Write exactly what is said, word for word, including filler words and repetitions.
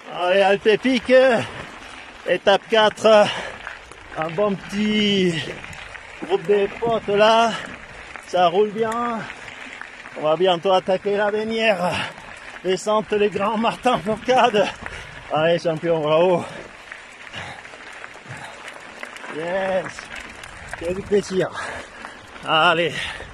Allez, Alpe-Pic, étape quatre, un bon petit groupe de potes là, ça roule bien. On va bientôt attaquer la Baignière, descente les Grands Martin Fourcade. Allez champion, bravo. Yes, quel plaisir. Allez.